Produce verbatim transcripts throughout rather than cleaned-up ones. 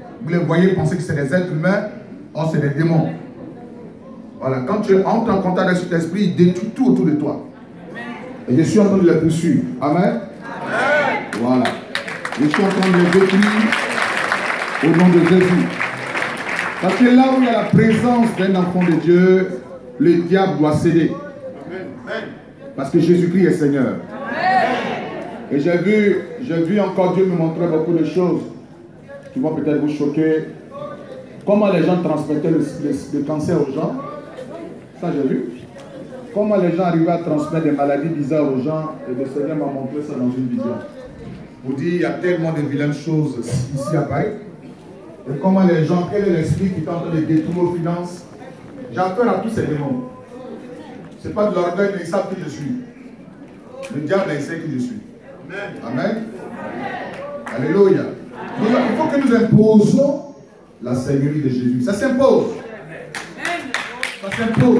Vous les voyez penser que c'est des êtres humains, or c'est des démons. Voilà, quand tu entres en contact avec cet esprit, il détruit tout autour de toi. Et je suis en train de les poursuivre. Amen. Amen. Voilà. Je suis en train de les détruire au nom de Jésus. Parce que là où il y a la présence d'un enfant de Dieu, le diable doit céder. Parce que Jésus-Christ est Seigneur. Et j'ai vu, j'ai vu encore Dieu me montrer beaucoup de choses qui vont peut-être vous choquer. Comment les gens transmettaient le, le, le cancer aux gens. Ça j'ai vu. Comment les gens arrivaient à transmettre des maladies bizarres aux gens. Et le Seigneur m'a montré ça dans une vision. Vous dites, il y a tellement de vilaines choses ici à Paris. Et comment les gens, quel est l'esprit qui est en train de détruire nos finances. J'ai affaire à tous ces démons. Ce n'est pas de l'orgueil, mais ils savent qui je suis. Le diable, il sait qui je suis. Amen. Amen. Alléluia. Donc, il faut que nous imposons la Seigneurie de Jésus. Ça s'impose. Ça s'impose.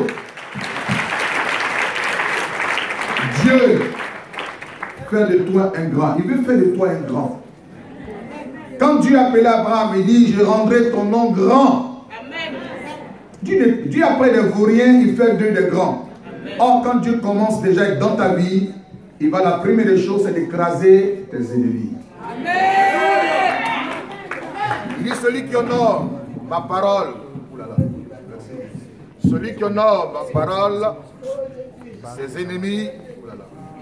Dieu fait de toi un grand. Il veut faire de toi un grand. Quand Dieu appelait Abraham, il dit, je rendrai ton nom grand. Dieu, Dieu après des vauriens, il fait d'eux des grands. Or, quand Dieu commence déjà dans ta vie, il va, la première des choses, c'est d'écraser tes ennemis. Il dit, celui qui honore ma parole, oulala, celui qui honore ma parole, ses ennemis, oulala.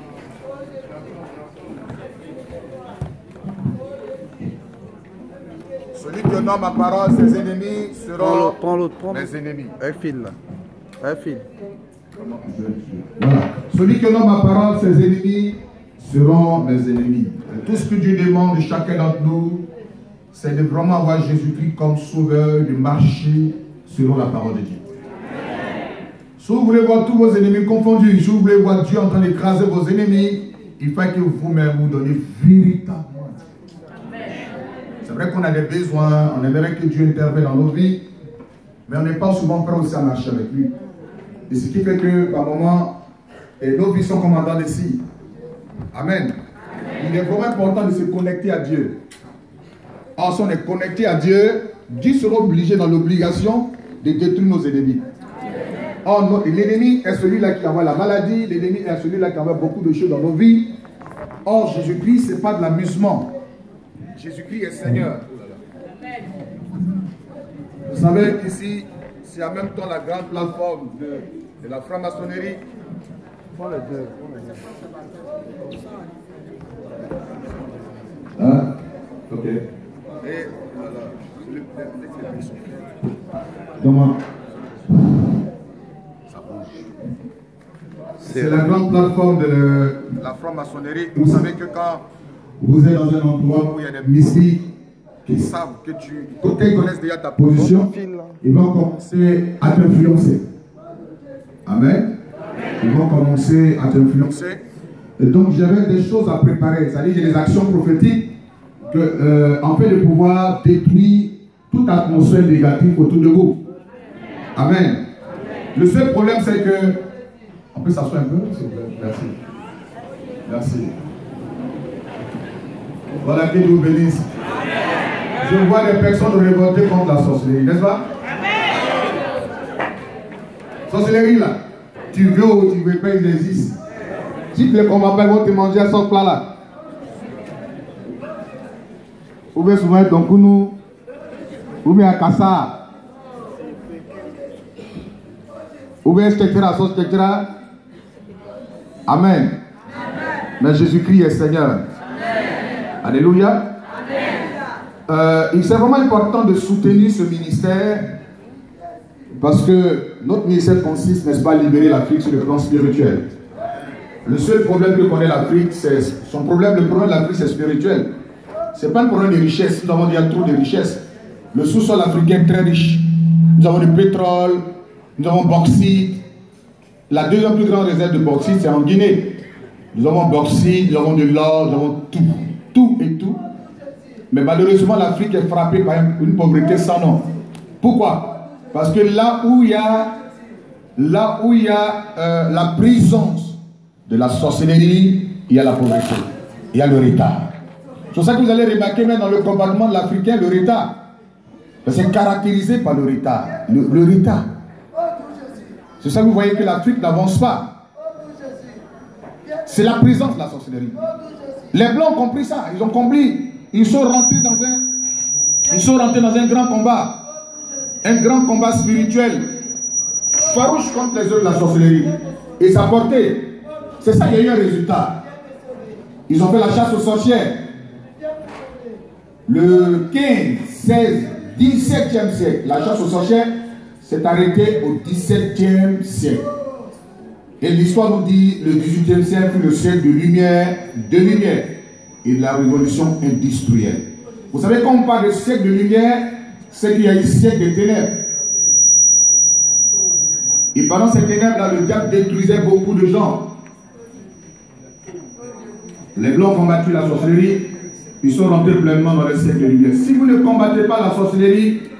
Celui qui honore ma parole, ses ennemis seront prends l'autre, prends mes ennemis. Un fil là. Un fil. Voilà. Celui qui honore ma parole, ses ennemis seront mes ennemis. Et tout ce que Dieu demande de chacun d'entre nous, c'est de vraiment avoir Jésus-Christ comme sauveur, de marcher selon la parole de Dieu. Si vous voulez voir tous vos ennemis confondus, si vous voulez voir Dieu en train d'écraser vos ennemis, il faut que vous-même vous donnez véritablement. C'est vrai qu'on a des besoins, on aimerait que Dieu intervienne dans nos vies, mais on n'est pas souvent prêt aussi à marcher avec lui. Et ce qui fait que, par moments, nos vies sont comme en dents de scie. Amen. Il est vraiment important de se connecter à Dieu. Or, si on est connecté à Dieu, Dieu sera obligé dans l'obligation de détruire nos ennemis. Or, l'ennemi est celui-là qui envoie la maladie, l'ennemi est celui-là qui envoie beaucoup de choses dans nos vies. Or, Jésus-Christ, ce n'est pas de l'amusement. Jésus-Christ est Seigneur. Vous savez qu'ici, c'est en même temps la grande plateforme de, de la franc-maçonnerie. Hein? Ok. Et voilà. Comment? Ça bouge. C'est la grande plateforme de le, la franc-maçonnerie. Vous savez que quand vous êtes dans un endroit où il y a des mystiques qui savent que tu ils connaissent déjà ta position, ils vont commencer à t'influencer. Amen. Ils vont commencer à t'influencer. Et donc j'avais des choses à préparer, c'est-à-dire des actions prophétiques que, euh, en fait de pouvoir détruire toute atmosphère négative autour de vous. Amen. Amen. Le seul problème c'est que, on peut s'asseoir un peu, s'il vous plaît. Merci. Merci. Voilà, que Dieu vous bénisse. Je vois des personnes révoltées contre la sorcellerie, n'est-ce pas? Sorcellerie là, tu veux ou tu ne veux pas, il existe. Si tu les combats pas, ils vont te manger à ce plat là. Ou bien souvent être dans Kounou, ou bien à Kassa, ou bien Stekera, sauce Stekera. Amen. Mais Jésus-Christ est Seigneur. Amen. Alléluia. Euh, il c'est vraiment important de soutenir ce ministère parce que notre ministère consiste, n'est-ce pas, à libérer l'Afrique sur le plan spirituel. Le seul problème que connaît l'Afrique, c'est son problème, le problème de l'Afrique, c'est spirituel. Ce n'est pas un problème de richesse. Nous avons déjà trop de richesse. Le sous-sol africain est très riche. Nous avons du pétrole, nous avons bauxite. La deuxième plus grande réserve de bauxite, c'est en Guinée. Nous avons bauxite, nous avons de l'or, nous avons tout, tout et tout. Mais malheureusement, l'Afrique est frappée par une pauvreté sans nom. Pourquoi? Parce que là où il y a, là où il y a euh, la présence de la sorcellerie, il y a la pauvreté, il y a le retard. C'est pour ça que vous allez remarquer même dans le comportement de l'Africain, le retard. C'est caractérisé par le retard. Le, le retard. C'est ça que vous voyez que l'Afrique n'avance pas. C'est la présence de la sorcellerie. Les Blancs ont compris ça. Ils ont compris. Ils sont rentrés dans un, ils sont rentrés dans un grand combat. Un grand combat spirituel. Farouche contre les œuvres de la sorcellerie. Et ça a porté. C'est ça, il y a eu un résultat. Ils ont fait la chasse aux sorcières. Le quinze, seize, dix-septième siècle, la chasse aux sorcières s'est arrêtée au dix-septième siècle. Et l'histoire nous dit le dix-huitième siècle fut le siècle de lumière, de lumière et de la révolution industrielle. Vous savez, quand on parle de siècle de lumière, c'est qu'il y a eu siècle de ténèbres. Et pendant ces ténèbres-là, le diable détruisait beaucoup de gens. Les Blancs ont combattu la sorcellerie. Ils sont rentrés pleinement dans le siècle de lumière. Si vous ne combattez pas la sorcellerie,